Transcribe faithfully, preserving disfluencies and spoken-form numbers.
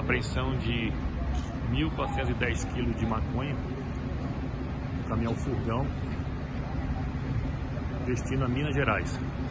Apreensão de mil quatrocentos e dez quilos de maconha, caminhão furgão, destino a Minas Gerais.